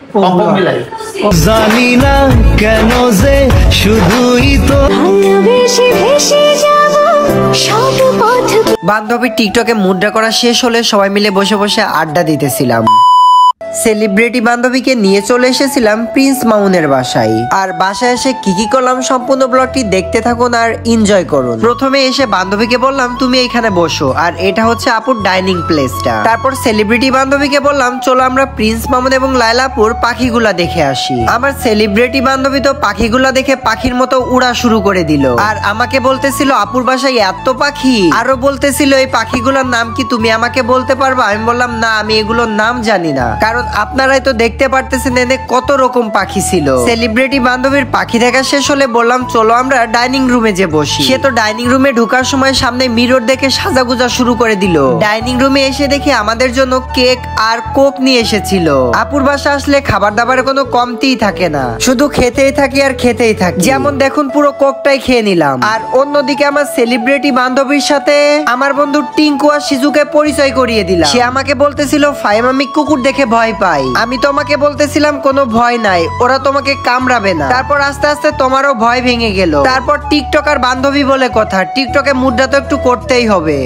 পম্পম বিলাই। জানি না কেন যে শুধুই তো বান্ধবীর টিকটকে মুদ্রা করা শেষ হলে সবাই মিলে বসে বসে আড্ডা দিতেছিলাম। সেলিব্রিটি বান্ধবীকে নিয়ে চলে এসেছিলাম প্রিন্স মামুনের বাসায়। আর বাসায় এসে কি করলাম সম্পূর্ণ ব্লগটি দেখতে থাকুন আর এনজয় করুন। প্রথমে এসে বান্ধবীকে বললাম তুমি এখানে বসো, আর এটা হচ্ছে আপুর ডাইনিং প্লেসটা। তারপর সেলিব্রিটি বান্ধবীকে বললাম চলো আমরা প্রিন্স মামুন এবং লায়লাপুর পাখিগুলা দেখে আসি। আমার সেলিব্রিটি বান্ধবী তো পাখিগুলা দেখে পাখির মতো উড়া শুরু করে দিল, আর আমাকে বলতেছিল আপুর বাসায় এত পাখি, আরো বলতেছিল এই পাখিগুলোর নাম কি তুমি আমাকে বলতে পারবা? আমি বললাম না, আমি এগুলোর নাম জানি না, কারণ আপনারাই তো দেখতে পারতেছেন এনে কত রকম পাখি ছিল। সেলিব্রিটি বান্ধবীর পাখি দেখা শেষ হলে বললাম চলো আমরা ডাইনিং রুমে যে বসি। সে তো ডাইনিং রুমে ঢোকার সময় সামনে মিরর দেখে সাজাগুজা শুরু করে দিল। ডাইনিং রুমে এসে দেখি আমাদের জন্য কেক আর কোক নিয়ে এসেছিল। আপুর বাসা আসলে খাবার দাবারের কোনো কমতিই থাকে না, শুধু খেতেই থাকি আর খেতেই থাকি। যেমন দেখুন পুরো কোকটাই খেয়ে নিলাম। আর অন্যদিকে আমার সেলিব্রিটি বান্ধবীর সাথে আমার বন্ধু টিঙ্কু আর শিজুকে পরিচয় করিয়ে দিলাম। সে আমাকে বলতেছিল ফাইম আমি কুকুর দেখে ভয় পাই। আমি তোমাকে বলতেছিলাম কোনো ভয় নাই, ওরা তোমাকে কামড়াবে না। তারপর আস্তে আস্তে তোমারও ভয় ভেঙে গেল। তারপর টিকটকার বান্ধবী বলে কথা, টিকটকে মুদ্রা তো একটু করতেই হবে।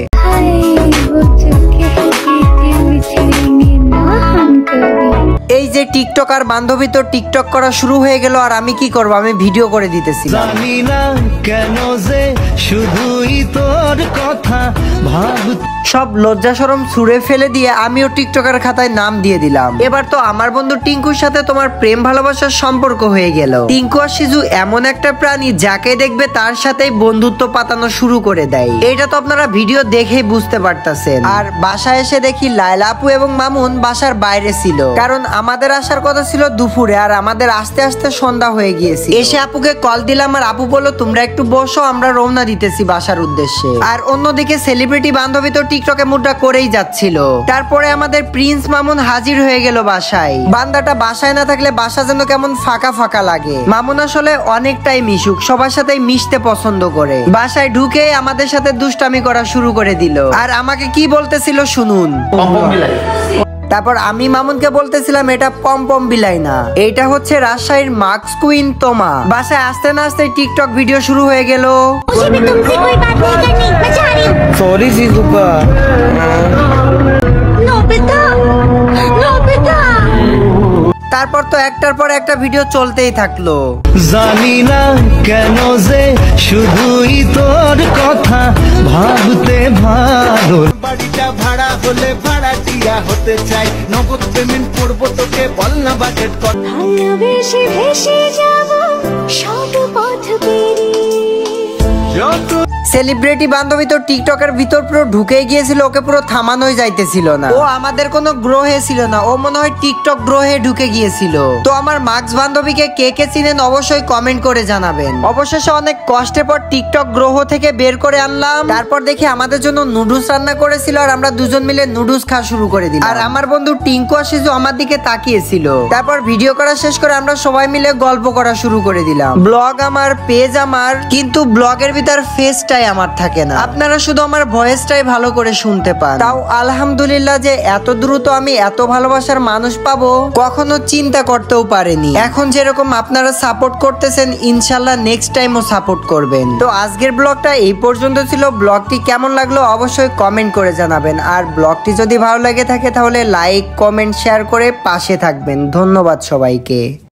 এই যে টিকটকার বান্ধবী তো টিকটক করা শুরু হয়ে গেল, আর আমি কি করব, আমি ভিডিও করে দিতেছি। জানি না কেন যে শুধুই তোর কথা ভাব। সব লজ্জা শরম ছুঁড়ে ফেলে দিয়ে আমিও টিকটকার খাতায় নাম দিয়ে দিলাম। এবার তো আমার বন্ধু টিঙ্কুর সাথে তোমার প্রেম ভালোবাসার সম্পর্ক হয়ে গেল। টিঙ্কু আর শিজু এমন একটা প্রাণী যাকে দেখবে তার সাথেই বন্ধুত্ব পাতানো শুরু করে দেয়। এটা তো আপনারা ভিডিও দেখেই বুঝতে পারতেছেন। আর বাসায় এসে দেখি লায়লা আপু এবং মামুন বাসার বাইরে ছিল, কারণ আমাদের আসার কথা ছিল দুপুরে, আর আমাদের আস্তে আস্তে সন্ধ্যা হয়ে গিয়েছে। এসে আপুকে কল দিলাম, আর আপু বলল তোমরা একটু বসো, আমরা রওনা দিতেছি বাসার উদ্দেশ্যে। আর অন্যদিকে সেলিব্রিটি বান্ধবী তো টিকটকে মুদ্রা করেই যাচ্ছিল। তারপরে আমাদের প্রিন্স মামুন হাজির হয়ে গেল বাসায়। বান্দাটা বাসায় না থাকলে বাসা যেন কেমন ফাঁকা ফাঁকা লাগে। মামুন আসলে অনেকটাই মিশুক, সবার সাথে মিশতে পছন্দ করে। বাসায় ঢুকে আমাদের সাথে দুষ্টামি করা শুরু করে দিল। আর আমাকে কি বলতেছিল শুনুন। পম্পম বিলাই। তারপর আমি মামুনকে বলতেছিলাম এটা পম্পম বিলাই না, এটা হচ্ছে রাজশাহীর মার্কস কুইন তোমা। বাসায় আসতে না আসতে টিকটক ভিডিও শুরু হয়ে গেল। সরি জিজুকা। তারপর তো একটার পর একটা ভিডিও চলতেই থাকলো। জানি না কেন যে শুধুই তোর কথা ভাবতে ভালো। বাড়িটা ভাড়া হলে ভাড়াটিয়া হতে চাই, নগদ পেমেন্ট করবো তোকে, বল না বাজেট কত। ভালোবেসে ভেসে যাব সব পথ পেরিয়ে। সেলিব্রিটি বান্ধবী তো টিকটকের ভিতর পুরো ঢুকে গিয়েছিল, ওকে পুরো থামানোই যাইতেছিল না। ও আমাদের কোনো গ্রহে ছিল না, ও মনে হয় টিকটক গ্রহে ঢুকে গিয়েছিল। তো আমার মার্কস বান্ধবীকে কে কে চিনেন অবশ্যই কমেন্ট করে জানাবেন। অবশেষে অনেক কষ্টের পর টিকটক গ্রহ থেকে বের করে আনলাম। তারপর দেখি আমাদের জন্য নুডলস রান্না করেছিল, আর আমরা দুজন মিলে নুডলস খাওয়া শুরু করে দিলাম। আর আমার বন্ধু টিঙ্কু আর শিজু আমার দিকে তাকিয়েছিল। তারপর ভিডিও করা শেষ করে আমরা সবাই মিলে গল্প করা শুরু করে দিলাম। ব্লগ আমার, পেজ আমার, কিন্তু ব্লগের ভিতর ফেসটাই আমার থাকে না। আপনারা শুধু আমার ভয়েসটাই ভালো করে শুনতে পান। তাও আলহামদুলিল্লাহ যে এত দ্রুত আমি এত ভালোবাসার মানুষ পাবো কখনো চিন্তা করতেও পারিনি। এখন যেরকম আপনারা সাপোর্ট করতেছেন, ইনশাল্লাহ নেক্সট টাইমও সাপোর্ট করবেন। তো আজকের ব্লগটা এই পর্যন্ত ছিল। ব্লগটি কেমন লাগলো অবশ্যই কমেন্ট করে জানাবেন। আর ব্লগটি যদি ভালো লাগে থাকে তাহলে লাইক, কমেন্ট, শেয়ার করে পাশে থাকবেন। ধন্যবাদ সবাইকে।